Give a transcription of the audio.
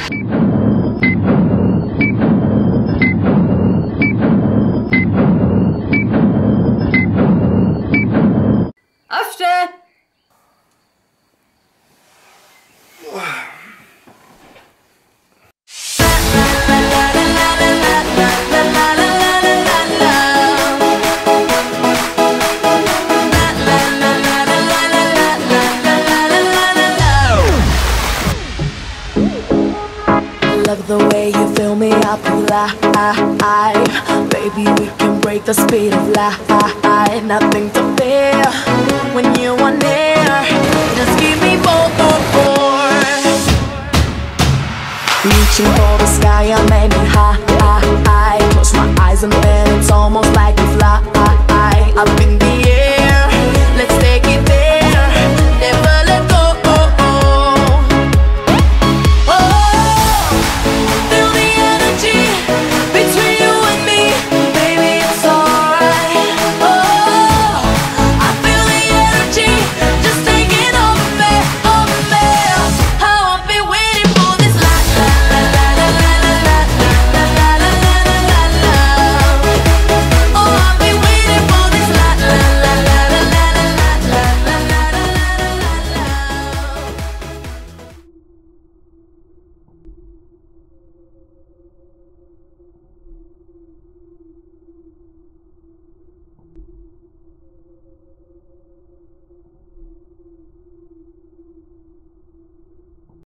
Aufstehen! Love the way you fill me up with life. Baby, we can break the speed of light. Nothing to fear when you are near. Just